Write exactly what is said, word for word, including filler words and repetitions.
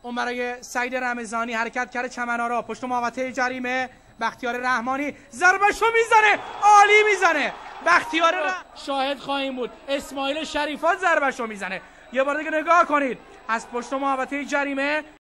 اون برای سعید رمضانی حرکت کرده چمنارا پشت محوطه جریمه. بختیار رحمانی ضربشو میزنه، عالی میزنه. بختیار رح... شاهد خواهیم بود. اسماعیل شریفات ضربشو میزنه. یه بار دیگه نگاه کنید از پشت محوطه جریمه.